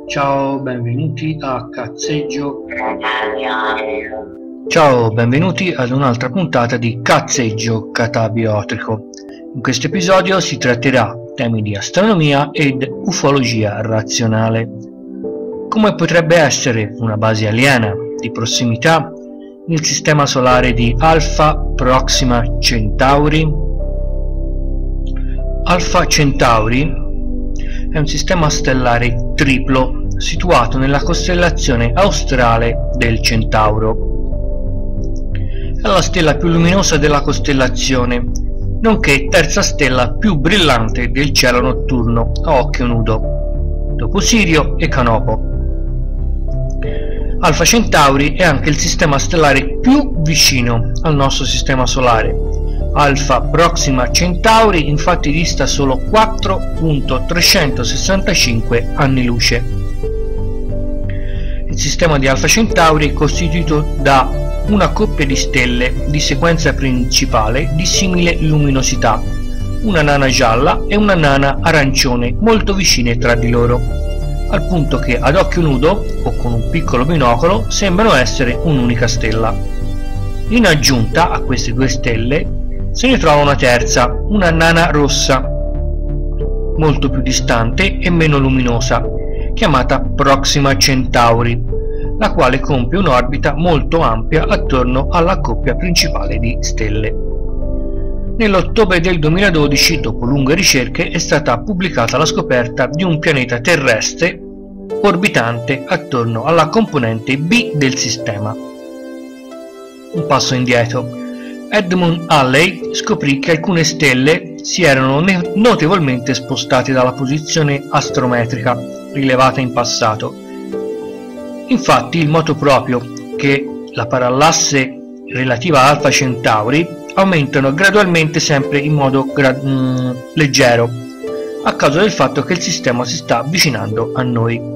Ciao, benvenuti a Cazzeggio. Ciao, benvenuti ad un'altra puntata di Cazzeggio Catabiotrico. In questo episodio si tratterà temi di astronomia ed ufologia razionale. Come potrebbe essere una base aliena di prossimità nel sistema solare di Alpha Proxima Centauri? Alpha Centauri è un sistema stellare triplo situato nella costellazione australe del Centauro. È la stella più luminosa della costellazione, nonché terza stella più brillante del cielo notturno a occhio nudo, dopo Sirio e Canopo. Alpha Centauri è anche il sistema stellare più vicino al nostro sistema solare. Alpha Proxima Centauri infatti dista solo 4.365 anni luce. Il sistema di Alpha Centauri è costituito da una coppia di stelle di sequenza principale di simile luminosità, una nana gialla e una nana arancione molto vicine tra di loro, al punto che ad occhio nudo o con un piccolo binocolo sembrano essere un'unica stella. In aggiunta a queste due stelle se ne trova una terza, una nana rossa, molto più distante e meno luminosa, chiamata Proxima Centauri, la quale compie un'orbita molto ampia attorno alla coppia principale di stelle. Nell'ottobre del 2012, dopo lunghe ricerche, è stata pubblicata la scoperta di un pianeta terrestre orbitante attorno alla componente B del sistema. Un passo indietro. Edmund Halley scoprì che alcune stelle si erano notevolmente spostate dalla posizione astrometrica rilevata in passato. Infatti il moto proprio che la parallasse relativa a Alpha Centauri aumentano gradualmente sempre in modo leggero, a causa del fatto che il sistema si sta avvicinando a noi.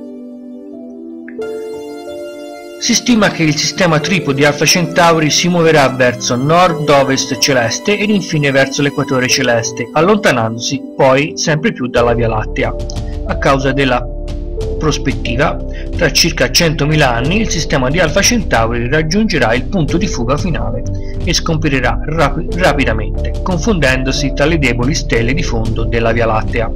Si stima che il sistema triplo di Alpha Centauri si muoverà verso nord-ovest celeste ed infine verso l'equatore celeste, allontanandosi poi sempre più dalla Via Lattea. A causa della prospettiva, tra circa 100.000 anni il sistema di Alpha Centauri raggiungerà il punto di fuga finale e scomparirà rapidamente, confondendosi tra le deboli stelle di fondo della Via Lattea.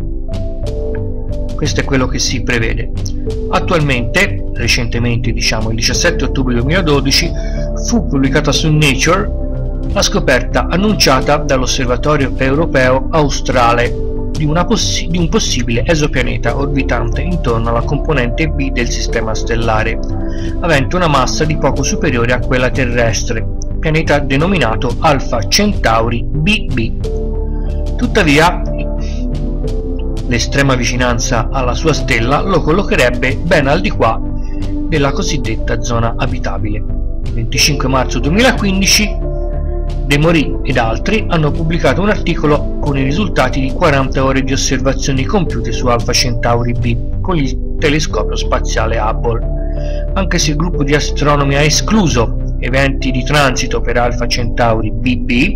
Questo è quello che si prevede. Attualmente, recentemente il 17 ottobre 2012, fu pubblicata su Nature la scoperta annunciata dall'Osservatorio Europeo Australe di un possibile esopianeta orbitante intorno alla componente B del sistema stellare, avente una massa di poco superiore a quella terrestre, pianeta denominato Alpha Centauri BB. Tuttavia, l'estrema vicinanza alla sua stella lo collocherebbe ben al di qua della cosiddetta zona abitabile. Il 25 marzo 2015 De Mori ed altri hanno pubblicato un articolo con i risultati di 40 ore di osservazioni compiute su Alpha Centauri B con il telescopio spaziale Hubble. Anche se il gruppo di astronomi ha escluso eventi di transito per Alpha Centauri BB,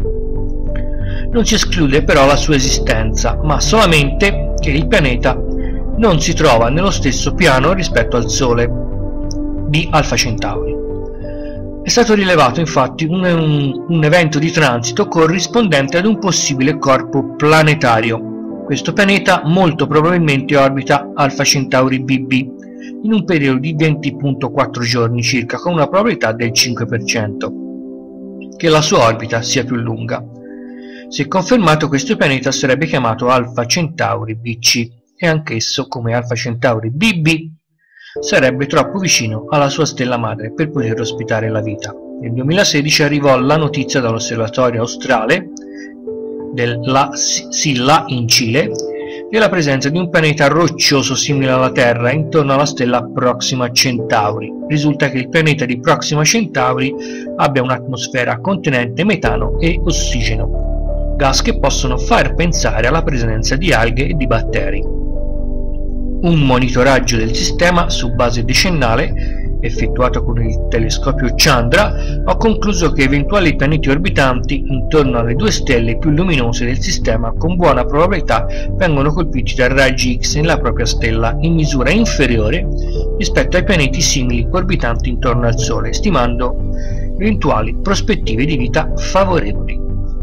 non si esclude però la sua esistenza, ma solamente che il pianeta non si trova nello stesso piano rispetto al Sole di Alpha Centauri. È stato rilevato infatti un evento di transito corrispondente ad un possibile corpo planetario. Questo pianeta molto probabilmente orbita Alpha Centauri BB in un periodo di 20.4 giorni circa, con una probabilità del 5% che la sua orbita sia più lunga. Se confermato, questo pianeta sarebbe chiamato Alpha Centauri BC e anch'esso, come Alpha Centauri BB, sarebbe troppo vicino alla sua stella madre per poter ospitare la vita. Nel 2016 arrivò la notizia dall'Osservatorio Australe della Silla in Cile della presenza di un pianeta roccioso simile alla Terra intorno alla stella Proxima Centauri. Risulta che il pianeta di Proxima Centauri abbia un'atmosfera contenente metano e ossigeno, gas che possono far pensare alla presenza di alghe e di batteri. Un monitoraggio del sistema su base decennale effettuato con il telescopio Chandra, ho concluso che eventuali pianeti orbitanti intorno alle due stelle più luminose del sistema con buona probabilità vengono colpiti da raggi X nella propria stella in misura inferiore rispetto ai pianeti simili orbitanti intorno al Sole, stimando eventuali prospettive di vita favorevoli.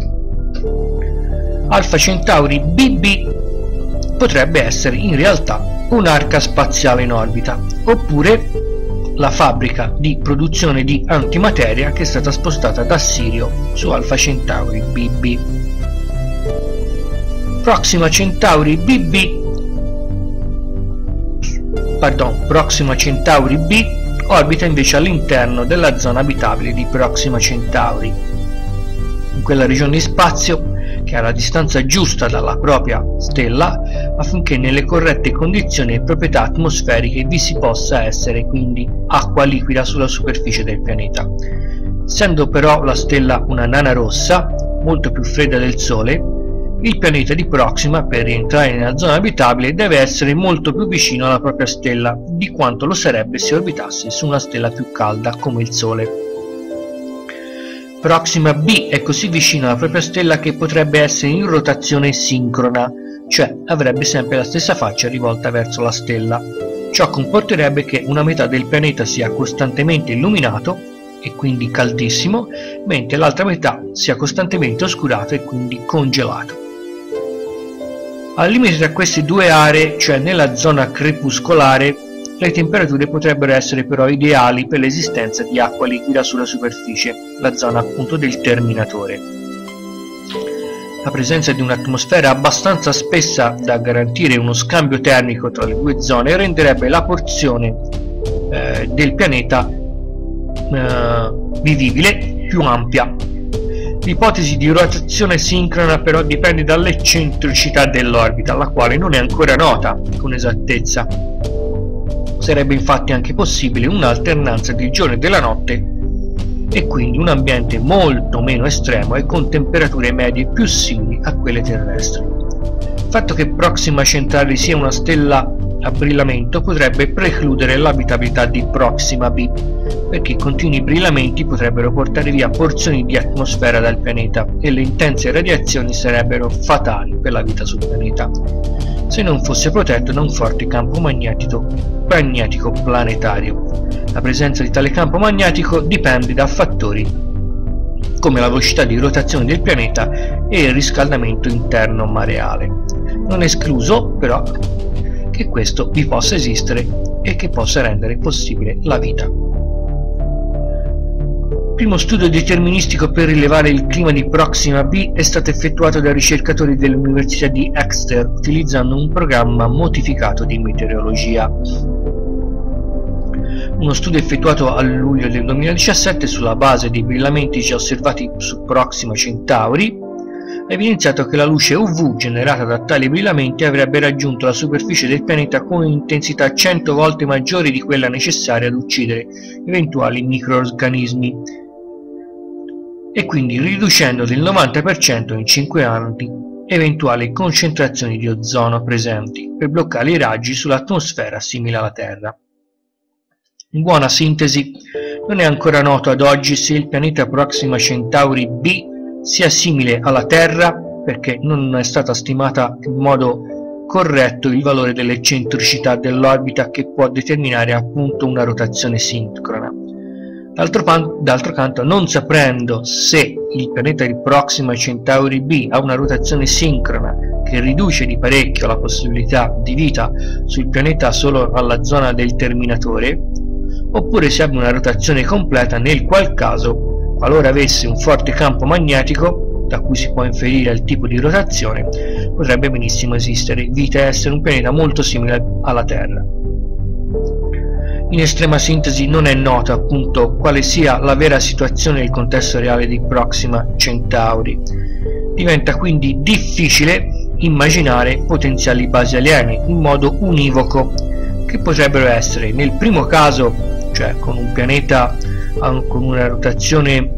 Alpha Centauri BB potrebbe essere in realtà un'arca spaziale in orbita, oppure la fabbrica di produzione di antimateria che è stata spostata da Sirio su Alpha Centauri BB. Proxima Centauri B orbita invece all'interno della zona abitabile di Proxima Centauri, in quella regione di spazio che ha la distanza giusta dalla propria stella affinché nelle corrette condizioni e proprietà atmosferiche vi si possa essere quindi acqua liquida sulla superficie del pianeta. Essendo però la stella una nana rossa, molto più fredda del Sole, il pianeta di Proxima, per rientrare nella zona abitabile, deve essere molto più vicino alla propria stella di quanto lo sarebbe se orbitasse su una stella più calda come il Sole. Proxima B è così vicino alla propria stella che potrebbe essere in rotazione sincrona, cioè avrebbe sempre la stessa faccia rivolta verso la stella. Ciò comporterebbe che una metà del pianeta sia costantemente illuminato e quindi caldissimo, mentre l'altra metà sia costantemente oscurato e quindi congelato. Al limite tra queste due aree, cioè nella zona crepuscolare, le temperature potrebbero essere però ideali per l'esistenza di acqua liquida sulla superficie, la zona appunto del terminatore. La presenza di un'atmosfera abbastanza spessa da garantire uno scambio termico tra le due zone renderebbe la porzione del pianeta vivibile più ampia. L'ipotesi di rotazione sincrona però dipende dall'eccentricità dell'orbita, la quale non è ancora nota con esattezza. Sarebbe infatti anche possibile un'alternanza del giorno e della notte e quindi un ambiente molto meno estremo e con temperature medie più simili a quelle terrestri. Il fatto che Proxima Centauri sia una stella a brillamento potrebbe precludere l'abitabilità di Proxima B, perché continui brillamenti potrebbero portare via porzioni di atmosfera dal pianeta e le intense radiazioni sarebbero fatali per la vita sul pianeta, se non fosse protetto da un forte campo magnetico planetario. La presenza di tale campo magnetico dipende da fattori come la velocità di rotazione del pianeta e il riscaldamento interno mareale. Non è escluso però che questo vi possa esistere e che possa rendere possibile la vita. Il primo studio deterministico per rilevare il clima di Proxima B è stato effettuato da ricercatori dell'Università di Exeter utilizzando un programma modificato di meteorologia. Uno studio effettuato a luglio del 2017 sulla base dei brillamenti già osservati su Proxima Centauri ha evidenziato che la luce UV generata da tali brillamenti avrebbe raggiunto la superficie del pianeta con un'intensità 100 volte maggiore di quella necessaria ad uccidere eventuali microrganismi e quindi riducendo del 90% in 5 anni eventuali concentrazioni di ozono presenti per bloccare i raggi sull'atmosfera simile alla Terra. In buona sintesi, non è ancora noto ad oggi se il pianeta Proxima Centauri B sia simile alla Terra, perché non è stata stimata in modo corretto il valore dell'eccentricità dell'orbita che può determinare appunto una rotazione sincrona. D'altro canto, non sapendo se il pianeta di Proxima Centauri B ha una rotazione sincrona che riduce di parecchio la possibilità di vita sul pianeta solo alla zona del terminatore, oppure se abbia una rotazione completa, nel qual caso, qualora avesse un forte campo magnetico da cui si può inferire il tipo di rotazione, potrebbe benissimo esistere vita e essere un pianeta molto simile alla Terra. In estrema sintesi non è noto appunto quale sia la vera situazione del contesto reale di Proxima Centauri. Diventa quindi difficile immaginare potenziali basi aliene in modo univoco, che potrebbero essere nel primo caso, cioè con un pianeta con una rotazione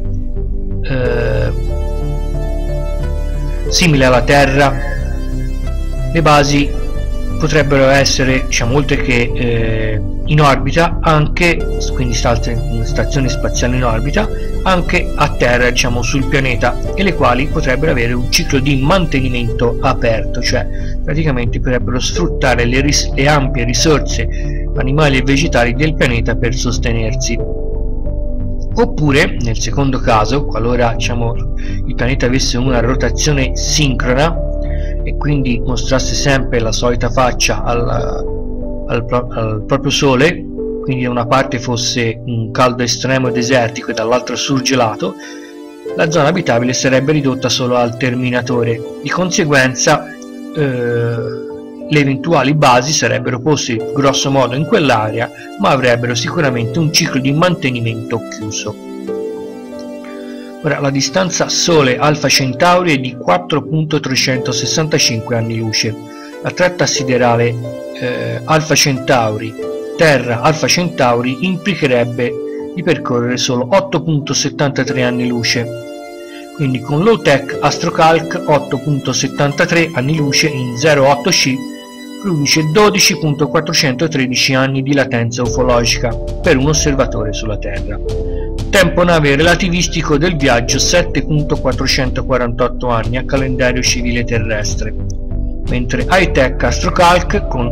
simile alla Terra, le basi potrebbero essere, diciamo, oltre che in orbita, anche, quindi stazioni spaziali in orbita, anche a terra, diciamo, sul pianeta, e le quali potrebbero avere un ciclo di mantenimento aperto, cioè praticamente potrebbero sfruttare le ampie risorse animali e vegetali del pianeta per sostenersi. Oppure, nel secondo caso, qualora, diciamo, il pianeta avesse una rotazione sincrona e quindi mostrasse sempre la solita faccia al proprio Sole, quindi da una parte fosse un caldo estremo e desertico e dall'altra surgelato, la zona abitabile sarebbe ridotta solo al terminatore. Di conseguenza le eventuali basi sarebbero poste grosso modo in quell'area, ma avrebbero sicuramente un ciclo di mantenimento chiuso. Ora, la distanza Sole Alfa Centauri è di 4.365 anni luce. La tratta siderale Alfa Centauri Terra Alfa Centauri implicherebbe di percorrere solo 8.73 anni luce. Quindi con Low Tech Astrocalc 8.73 anni luce in 08C produce 12.413 anni di latenza ufologica per un osservatore sulla Terra. Tempo nave relativistico del viaggio 7.448 anni a calendario civile terrestre, mentre High Tech Astrocalc con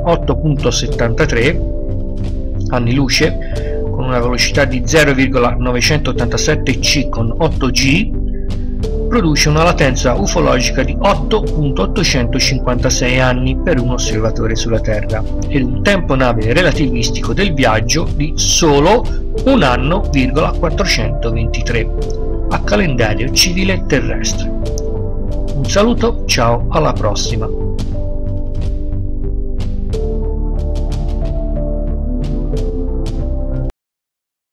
8.73 anni luce con una velocità di 0,987 c con 8G produce una latenza ufologica di 8.856 anni per un osservatore sulla Terra ed un tempo nave relativistico del viaggio di solo 1 anno,423 a calendario civile terrestre. Un saluto, ciao, alla prossima!